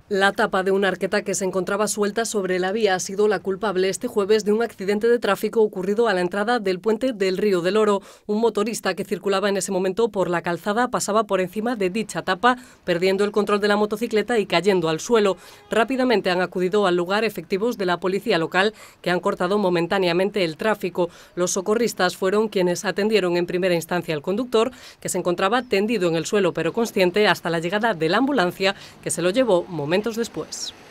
La tapa de una arqueta que se encontraba suelta sobre la vía ha sido la culpable este jueves de un accidente de tráfico ocurrido a la entrada del puente del Río del Oro. Un motorista que circulaba en ese momento por la calzada pasaba por encima de dicha tapa, perdiendo el control de la motocicleta y cayendo al suelo. Rápidamente han acudido al lugar efectivos de la policía local que han cortado momentáneamente el tráfico. Los socorristas fueron quienes atendieron en primera instancia al conductor, que se encontraba tendido en el suelo pero consciente, hasta la llegada de la ambulancia que se lo llevó momentos después.